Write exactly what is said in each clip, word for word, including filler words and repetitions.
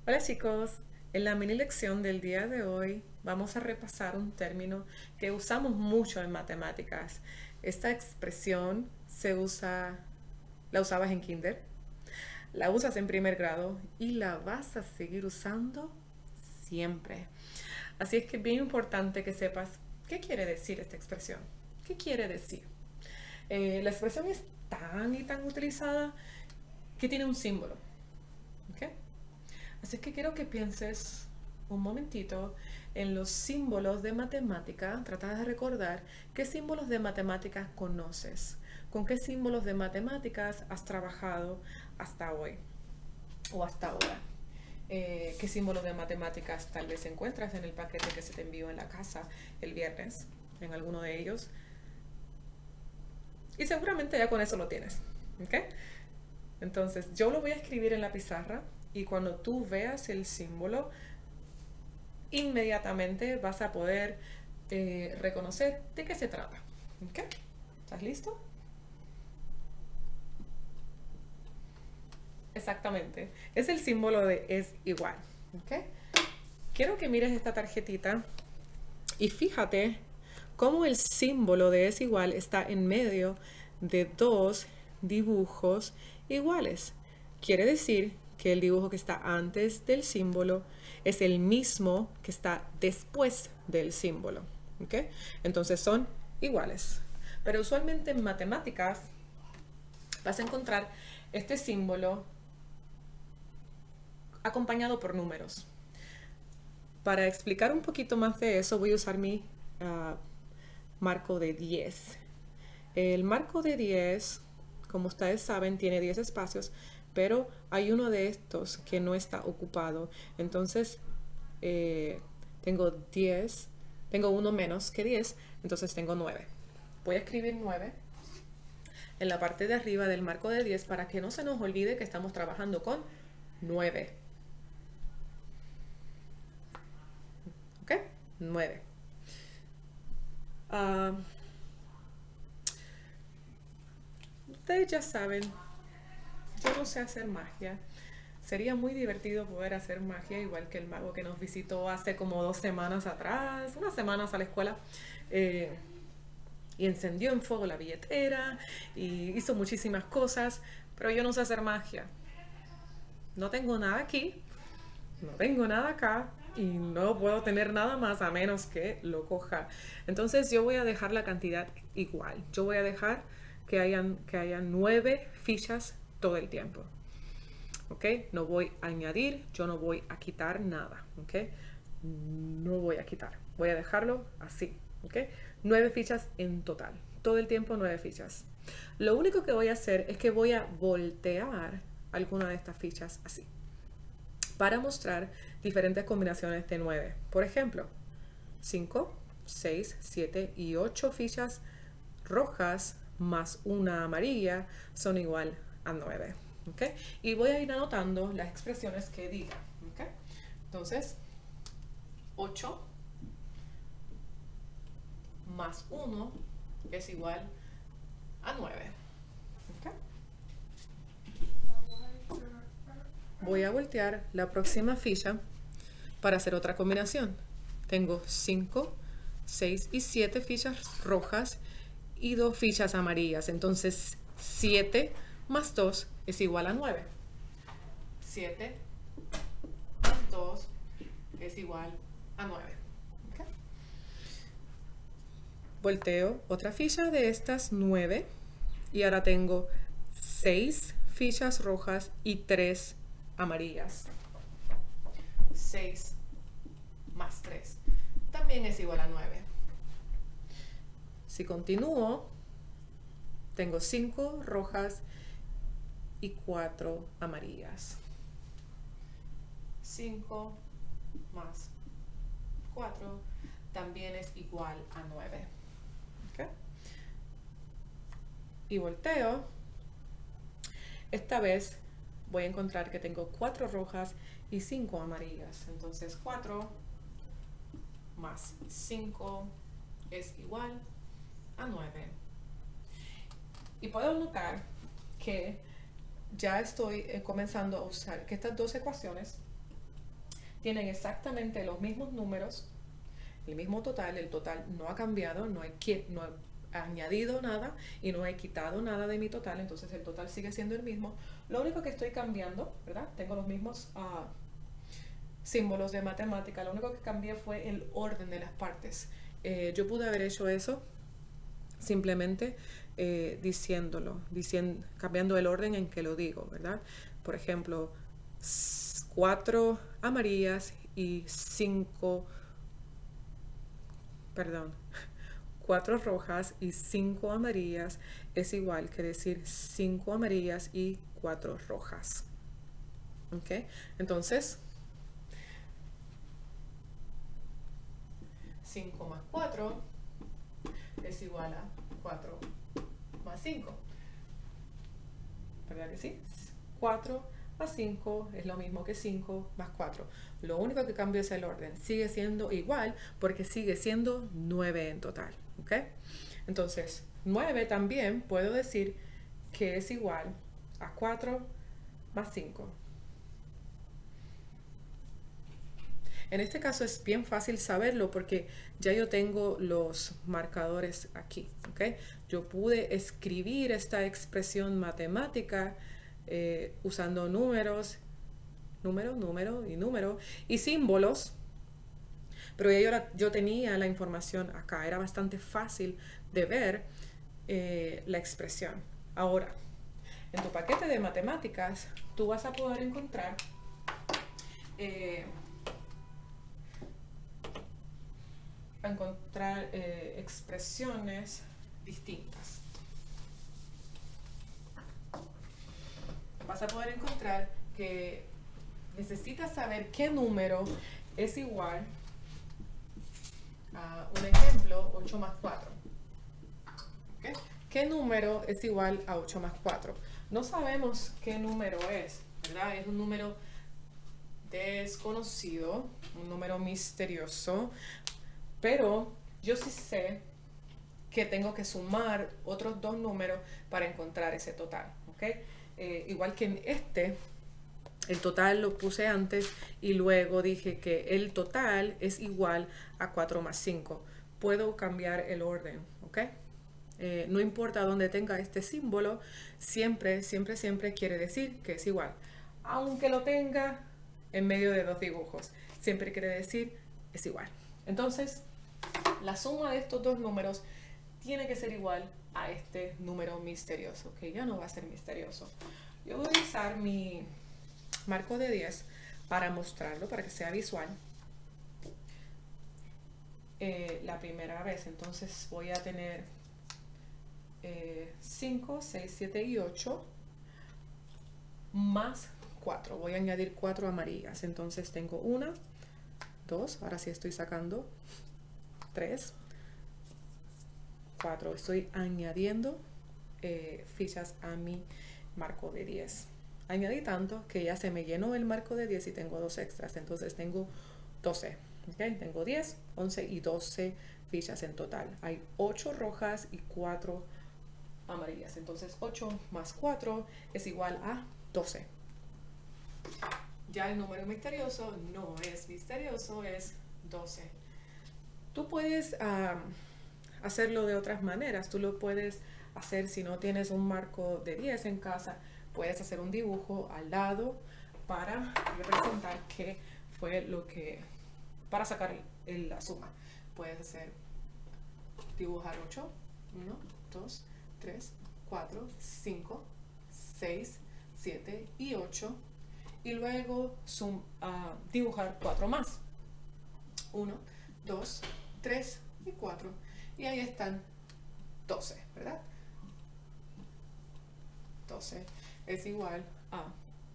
Hola chicos, en la mini lección del día de hoy vamos a repasar un término que usamos mucho en matemáticas. Esta expresión se usa, la usabas en kinder, la usas en primer grado y la vas a seguir usando siempre. Así es que es bien importante que sepas qué quiere decir esta expresión. ¿Qué quiere decir? Eh, la expresión es tan y tan utilizada que tiene un símbolo. ¿Ok? Así que quiero que pienses un momentito en los símbolos de matemática. Trata de recordar qué símbolos de matemáticas conoces, con qué símbolos de matemáticas has trabajado hasta hoy o hasta ahora. Eh, qué símbolos de matemáticas tal vez encuentras en el paquete que se te envió en la casa el viernes, en alguno de ellos. Y seguramente ya con eso lo tienes. ¿Ok? Entonces yo lo voy a escribir en la pizarra y cuando tú veas el símbolo, inmediatamente vas a poder eh, reconocer de qué se trata. ¿Ok? ¿Estás listo? Exactamente. Es el símbolo de es igual. ¿Ok? Quiero que mires esta tarjetita y fíjate cómo el símbolo de es igual está en medio de dos dibujos iguales. Quiere decir que el dibujo que está antes del símbolo es el mismo que está después del símbolo. ¿Ok? Entonces son iguales. Pero usualmente en matemáticas vas a encontrar este símbolo acompañado por números. Para explicar un poquito más de eso voy a usar mi uh, marco de diez. El marco de diez, como ustedes saben, tiene diez espacios, pero hay uno de estos que no está ocupado. Entonces, eh, tengo diez, tengo uno menos que diez, entonces tengo nueve. Voy a escribir nueve en la parte de arriba del marco de diez para que no se nos olvide que estamos trabajando con nueve. ¿Ok? nueve. Uh, ustedes ya saben, yo no sé hacer magia. Sería muy divertido poder hacer magia igual que el mago que nos visitó hace como dos semanas atrás, unas semanas a la escuela, eh, y encendió en fuego la billetera y hizo muchísimas cosas, pero yo no sé hacer magia. No tengo nada aquí, no tengo nada acá y no puedo tener nada más a menos que lo coja. Entonces yo voy a dejar la cantidad igual. Yo voy a dejar que hayan, que hayan nueve fichas todo el tiempo. ¿Ok? No voy a añadir, yo no voy a quitar nada. ¿Ok? No voy a quitar. Voy a dejarlo así. ¿Ok? Nueve fichas en total. Todo el tiempo nueve fichas. Lo único que voy a hacer es que voy a voltear alguna de estas fichas así, para mostrar diferentes combinaciones de nueve. Por ejemplo, cinco, seis, siete y ocho fichas rojas más una amarilla son igual a nueve. ¿Okay? Y voy a ir anotando las expresiones que diga. ¿Okay? Entonces, ocho más uno es igual a nueve. ¿Okay? Voy a voltear la próxima ficha para hacer otra combinación. Tengo cinco, seis y siete fichas rojas y dos fichas amarillas. Entonces, siete más dos es igual a nueve. siete más dos es igual a nueve. ¿Okay? Volteo otra ficha de estas nueve y ahora tengo seis fichas rojas y tres amarillas. seis más tres también es igual a nueve. Si continúo, tengo cinco rojas y cuatro amarillas. cinco más cuatro también es igual a nueve. ¿Okay? Y volteo. Esta vez voy a encontrar que tengo cuatro rojas y cinco amarillas. Entonces cuatro más cinco es igual a nueve. Y puedo notar que ya estoy eh, comenzando a usar que estas dos ecuaciones tienen exactamente los mismos números, el mismo total, el total no ha cambiado, no he, no he añadido nada y no he quitado nada de mi total, entonces el total sigue siendo el mismo. Lo único que estoy cambiando, ¿verdad? Tengo los mismos uh, símbolos de matemática, lo único que cambié fue el orden de las partes. Eh, yo pude haber hecho eso simplemente eh, diciéndolo, diciendo, cambiando el orden en que lo digo, ¿verdad? Por ejemplo, cuatro amarillas y cinco, perdón, cuatro rojas y cinco amarillas es igual que decir cinco amarillas y cuatro rojas. ¿Ok? Entonces, cinco más cuatro es igual a cuatro más cinco. ¿Verdad que sí? cuatro más cinco es lo mismo que cinco más cuatro. Lo único que cambia es el orden. Sigue siendo igual porque sigue siendo nueve en total. ¿Ok? Entonces, nueve también puedo decir que es igual a cuatro más cinco. En este caso es bien fácil saberlo porque ya yo tengo los marcadores aquí. ¿Okay? Yo pude escribir esta expresión matemática eh, usando números, número, número y número y símbolos, pero ya yo, yo tenía la información acá. Era bastante fácil de ver eh, la expresión. Ahora, en tu paquete de matemáticas, tú vas a poder encontrar eh, encontrar eh, expresiones distintas. Vas a poder encontrar que necesitas saber qué número es igual a, un ejemplo, ocho más cuatro. ¿Okay? ¿Qué número es igual a ocho más cuatro? No sabemos qué número es, ¿verdad? Es un número desconocido, un número misterioso, pero yo sí sé que tengo que sumar otros dos números para encontrar ese total. ¿Okay? Eh, igual que en este, el total lo puse antes y luego dije que el total es igual a cuatro más cinco. Puedo cambiar el orden. ¿Okay? Eh, no importa dónde tenga este símbolo, siempre, siempre, siempre quiere decir que es igual. Aunque lo tenga en medio de dos dibujos, siempre quiere decir es igual. Entonces, la suma de estos dos números tiene que ser igual a este número misterioso, que ya no va a ser misterioso. Yo voy a usar mi marco de diez para mostrarlo, para que sea visual. Eh, la primera vez, entonces voy a tener eh, cinco, seis, siete y ocho más cuatro. Voy a añadir cuatro amarillas, entonces tengo una, dos, ahora sí estoy sacando tres, cuatro. Estoy añadiendo eh, fichas a mi marco de diez. Añadí tanto que ya se me llenó el marco de diez y tengo dos extras, entonces tengo doce. ¿Okay? Tengo diez, once y doce fichas en total. Hay ocho rojas y cuatro amarillas, entonces ocho más cuatro es igual a doce. Ya el número misterioso no es misterioso, es doce. Tú puedes um, hacerlo de otras maneras. Tú lo puedes hacer si no tienes un marco de diez en casa. Puedes hacer un dibujo al lado para representar qué fue lo que, para sacar el, la suma. Puedes hacer, dibujar ocho, uno, dos, tres, cuatro, cinco, seis, siete y ocho. Y luego sum, uh, dibujar cuatro más. uno, dos, tres y cuatro. Y ahí están doce, ¿verdad? doce es igual a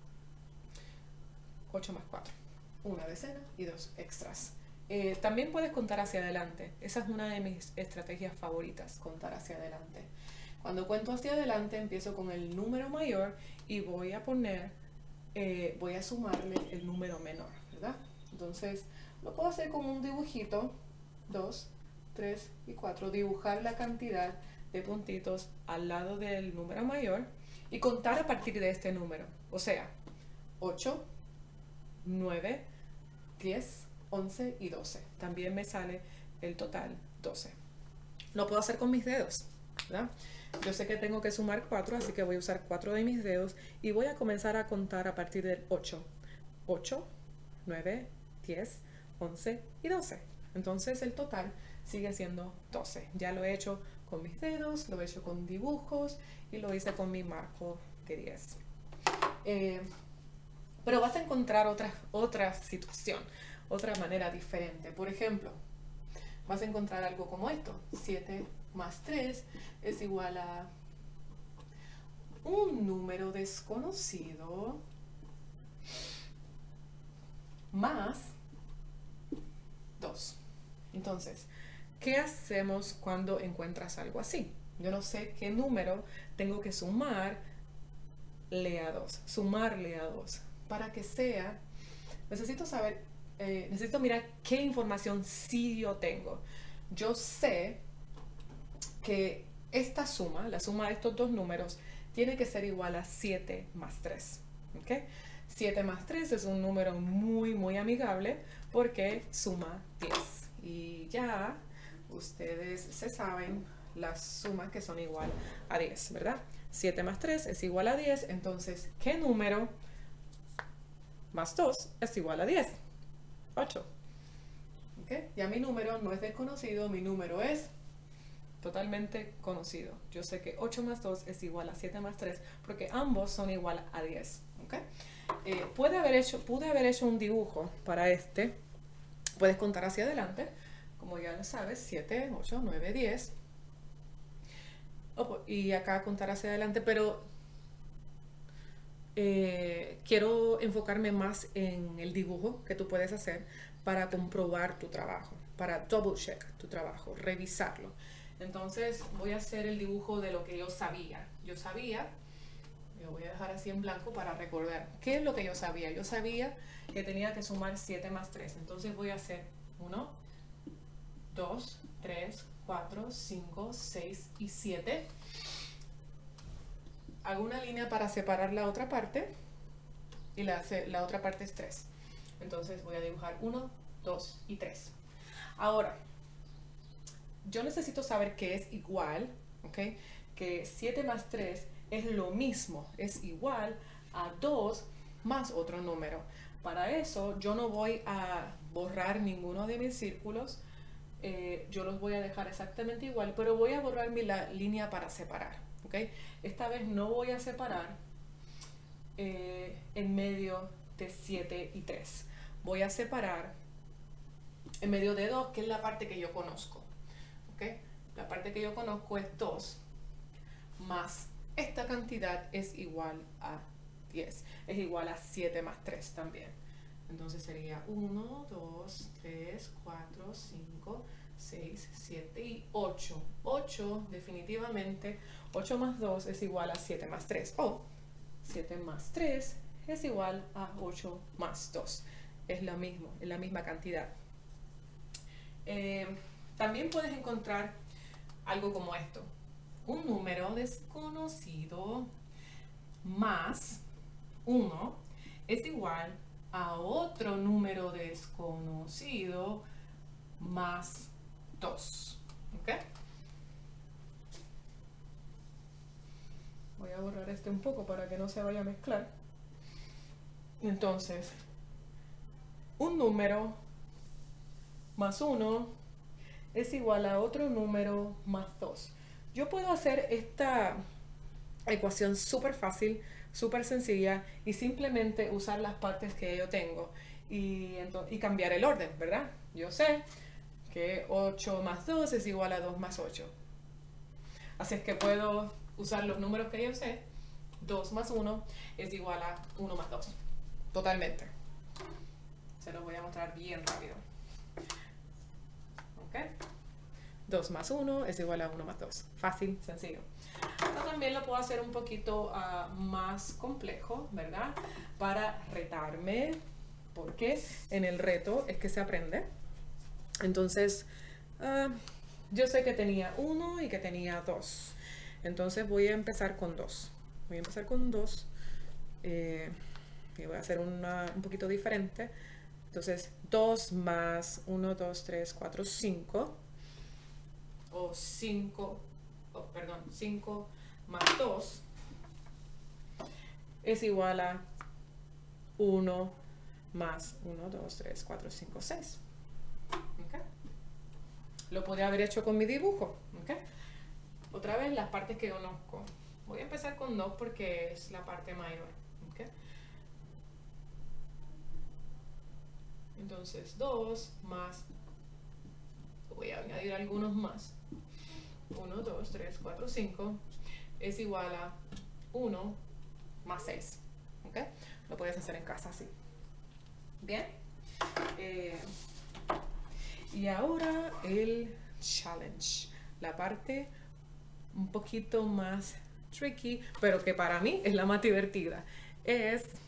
ocho más cuatro. Una decena y dos extras. Eh, también puedes contar hacia adelante. Esa es una de mis estrategias favoritas, contar hacia adelante. Cuando cuento hacia adelante, empiezo con el número mayor y voy a poner, eh, voy a sumarle el número menor, ¿verdad? Entonces, lo puedo hacer con un dibujito, dos, tres y cuatro, dibujar la cantidad de puntitos al lado del número mayor y contar a partir de este número. O sea, ocho, nueve, diez, once y doce. También me sale el total doce. Lo puedo hacer con mis dedos, ¿verdad? Yo sé que tengo que sumar cuatro, así que voy a usar cuatro de mis dedos y voy a comenzar a contar a partir del ocho. ocho, nueve, diez, once y doce. Entonces el total sigue siendo doce. Ya lo he hecho con mis dedos, lo he hecho con dibujos y lo hice con mi marco de diez. Eh, pero vas a encontrar otra, otra situación, otra manera diferente. Por ejemplo, vas a encontrar algo como esto. siete más tres es igual a un número desconocido más dos. Entonces, ¿qué hacemos cuando encuentras algo así? Yo no sé qué número tengo que sumarle a dos. Sumarle a dos. Para que sea, necesito saber, eh, necesito mirar qué información sí yo tengo. Yo sé que esta suma, la suma de estos dos números, tiene que ser igual a siete más tres. ¿Okay? siete más tres es un número muy, muy amigable porque suma diez. Y ya ustedes se saben las sumas que son igual a diez, ¿verdad? siete más tres es igual a diez, entonces, ¿qué número más dos es igual a diez? ocho. ¿Okay? Ya mi número no es desconocido, mi número es totalmente conocido. Yo sé que ocho más dos es igual a siete más tres porque ambos son igual a diez. ¿Okay? Eh, puede haber hecho, pude haber hecho un dibujo para este. Puedes contar hacia adelante, como ya lo sabes, siete, ocho, nueve, diez. Oh, y acá contar hacia adelante, pero eh, quiero enfocarme más en el dibujo que tú puedes hacer para comprobar tu trabajo, para double check tu trabajo, revisarlo. Entonces voy a hacer el dibujo de lo que yo sabía. Yo sabía, lo voy a dejar así en blanco para recordar. ¿Qué es lo que yo sabía? Yo sabía que tenía que sumar siete más tres. Entonces voy a hacer uno, dos, tres, cuatro, cinco, seis y siete. Hago una línea para separar la otra parte y la, la otra parte es tres. Entonces voy a dibujar uno, dos y tres. Ahora, yo necesito saber que es igual, ¿ok? Que siete más tres es lo mismo, es igual a dos más otro número. Para eso yo no voy a borrar ninguno de mis círculos, eh, yo los voy a dejar exactamente igual, pero voy a borrar mi la línea para separar, ¿ok? Esta vez no voy a separar eh, en medio de siete y tres. Voy a separar en medio de dos, que es la parte que yo conozco. ¿Okay? La parte que yo conozco es dos más esta cantidad es igual a diez. Es igual a siete más tres también. Entonces sería uno, dos, tres, cuatro, cinco, seis, siete y ocho. ocho definitivamente, ocho más dos es igual a siete más tres. O siete más tres es igual a ocho más dos. Es lo mismo, es la misma cantidad. Eh, También puedes encontrar algo como esto. Un número desconocido más uno es igual a otro número desconocido más dos. ¿Ok? Voy a borrar este un poco para que no se vaya a mezclar. Entonces, un número más uno es igual a otro número más dos. Yo puedo hacer esta ecuación súper fácil, súper sencilla y simplemente usar las partes que yo tengo y, y cambiar el orden, ¿verdad? Yo sé que ocho más dos es igual a dos más ocho. Así es que puedo usar los números que yo sé. dos más uno es igual a uno más dos. Totalmente. Se los voy a mostrar bien rápido. ¿Ok? dos más uno es igual a uno más dos. Fácil, sencillo. Esto también lo puedo hacer un poquito uh, más complejo, ¿verdad? Para retarme, porque en el reto es que se aprende. Entonces, uh, yo sé que tenía uno y que tenía dos. Entonces voy a empezar con dos. Voy a empezar con dos. Eh, y voy a hacer una, un poquito diferente. Entonces, dos más uno, dos, tres, cuatro, cinco. O cinco, oh, perdón, cinco más dos es igual a uno más uno, dos, tres, cuatro, cinco, seis. ¿Okay? Lo podría haber hecho con mi dibujo. ¿Okay? Otra vez las partes que conozco. Voy a empezar con dos porque es la parte mayor. ¿Okay? Entonces dos más, voy a añadir algunos más. uno, dos, tres, cuatro, cinco es igual a uno más seis. ¿Okay? Lo puedes hacer en casa así. Bien. Eh, y ahora el challenge. La parte un poquito más tricky, pero que para mí es la más divertida. Es